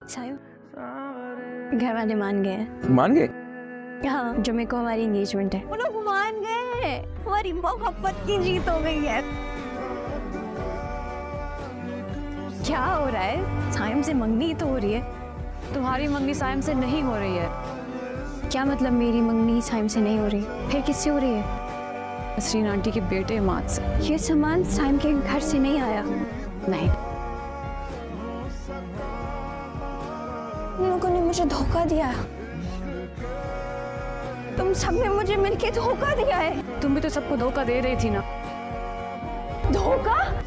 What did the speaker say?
सायो, घर वाले मान गए हैं। मान गए? हाँ, जुमे को हमारी एंगेजमेंट है। वो लोग मान गए, हमारी मोहब्बत की जीत हो गई है। क्या हो रहा है? सायम से मंगनी तो हो रही है। तुम्हारी मंगनी सायम से नहीं हो रही है। क्या मतलब मेरी मंगनी सायम से नहीं हो रही? फिर किससे हो रही है? नसरीन आंटी के बेटे इमाद से। ये सामान सायम के घर से नहीं आया। नहीं, तुम लोगों ने मुझे धोखा दिया। तुम सबने मुझे मिलके धोखा दिया है। तुम भी तो सबको धोखा दे रही थी ना। धोखा?